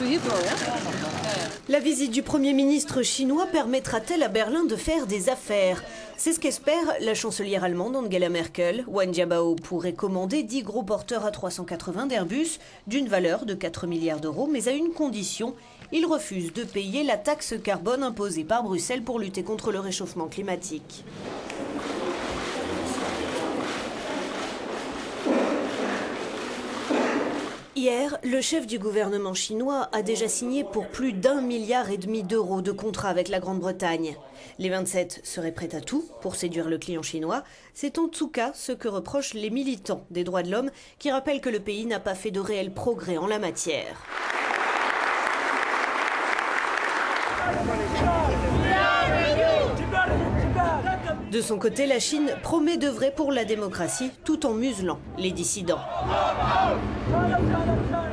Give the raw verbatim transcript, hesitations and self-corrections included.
La visite du Premier ministre chinois permettra-t-elle à Berlin de faire des affaires? C'est ce qu'espère la chancelière allemande Angela Merkel. Wen Jiabao pourrait commander dix gros porteurs A trois cent quatre-vingts d'Airbus d'une valeur de quatre milliards d'euros, mais à une condition. Il refuse de payer la taxe carbone imposée par Bruxelles pour lutter contre le réchauffement climatique. Hier, le chef du gouvernement chinois a déjà signé pour plus d'un milliard et demi d'euros de contrats avec la Grande-Bretagne. Les vingt-sept seraient prêts à tout pour séduire le client chinois. C'est en tout cas ce que reprochent les militants des droits de l'homme qui rappellent que le pays n'a pas fait de réels progrès en la matière. De son côté, la Chine promet d'œuvrer pour la démocratie tout en muselant les dissidents.